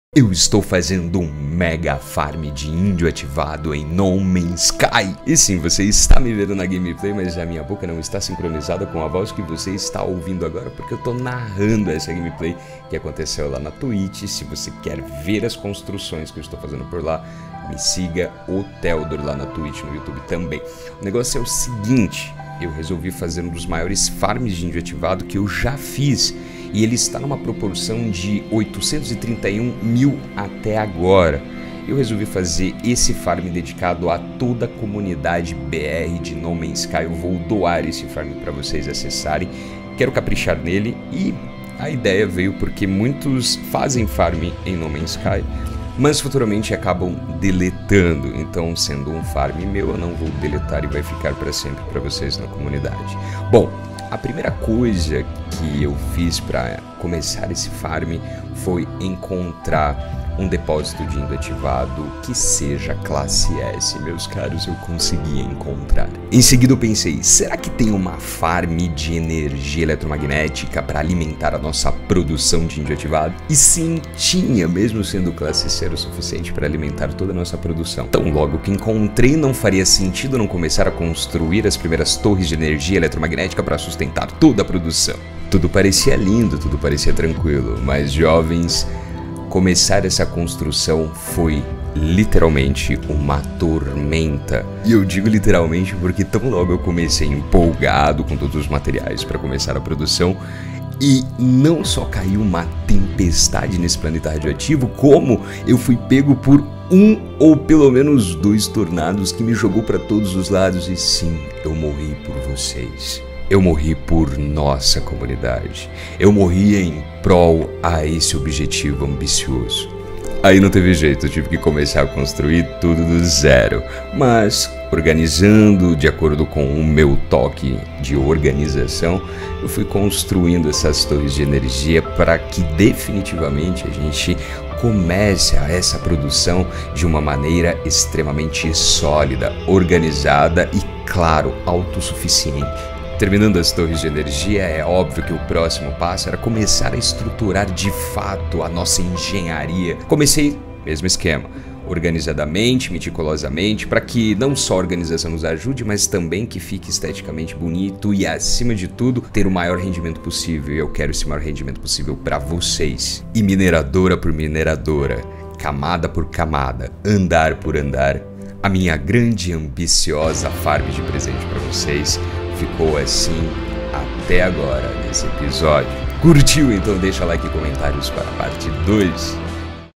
Eu estou fazendo um mega farm de índio ativado em No Man's Sky. E sim, você está me vendo na gameplay, mas a minha boca não está sincronizada com a voz que você está ouvindo agora, porque eu estou narrando essa gameplay que aconteceu lá na Twitch. Se você quer ver as construções que eu estou fazendo por lá, me siga o Theodor lá na Twitch, no YouTube também. O negócio é o seguinte, eu resolvi fazer um dos maiores farms de índio ativado que eu já fiz. E ele está numa proporção de 831 mil até agora. Eu resolvi fazer esse farm dedicado a toda a comunidade BR de No Man's Sky. Eu vou doar esse farm para vocês acessarem. Quero caprichar nele e a ideia veio porque muitos fazem farm em No Man's Sky, mas futuramente acabam deletando. Então, sendo um farm meu, eu não vou deletar e vai ficar para sempre para vocês na comunidade. Bom, a primeira coisa que eu fiz para começar esse farm foi encontrar um depósito de índio ativado que seja classe S. Meus caros, eu consegui encontrar. Em seguida eu pensei, será que tem uma farm de energia eletromagnética para alimentar a nossa produção de índio ativado? E sim, tinha, mesmo sendo classe C, o suficiente para alimentar toda a nossa produção. Então logo que encontrei, não faria sentido não começar a construir as primeiras torres de energia eletromagnética para sustentar toda a produção. Tudo parecia lindo, tudo parecia tranquilo, mas jovens, começar essa construção foi literalmente uma tormenta. E eu digo literalmente porque tão logo eu comecei empolgado com todos os materiais para começar a produção, e não só caiu uma tempestade nesse planeta radioativo, como eu fui pego por um ou pelo menos dois tornados que me jogou para todos os lados. E sim, eu morri por vocês. Eu morri por nossa comunidade. Eu morri em prol a esse objetivo ambicioso. Aí não teve jeito, eu tive que começar a construir tudo do zero. Mas, organizando de acordo com o meu toque de organização, eu fui construindo essas torres de energia para que definitivamente a gente comece essa produção de uma maneira extremamente sólida, organizada e, claro, autossuficiente. Terminando as torres de energia, é óbvio que o próximo passo era começar a estruturar de fato a nossa engenharia. Comecei, mesmo esquema, organizadamente, meticulosamente, para que não só a organização nos ajude, mas também que fique esteticamente bonito e, acima de tudo, ter o maior rendimento possível. E eu quero esse maior rendimento possível para vocês. E mineradora por mineradora, camada por camada, andar por andar, a minha grande e ambiciosa farm de presente para vocês ficou assim até agora nesse episódio. Curtiu? Então deixa like e comentários para a parte 2.